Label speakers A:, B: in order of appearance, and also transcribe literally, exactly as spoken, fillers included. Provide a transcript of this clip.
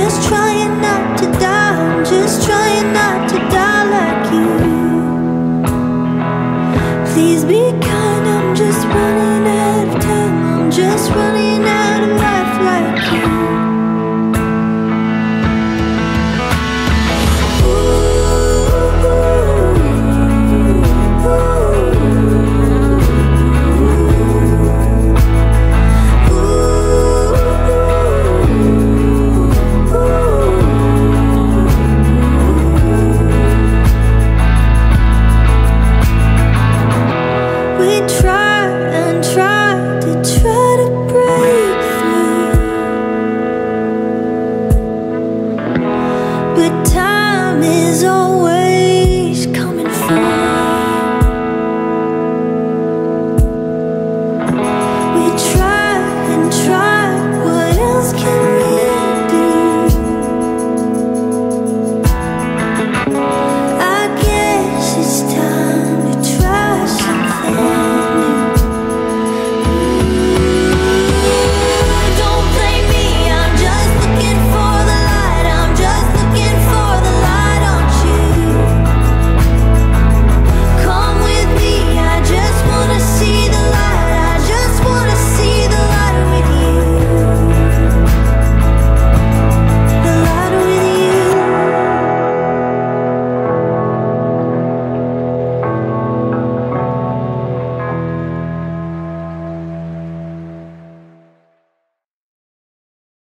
A: just trying not to die. I'm just trying not to die like you. Please be kind, I'm just running out of time. I'm just running out of life like you. But time is always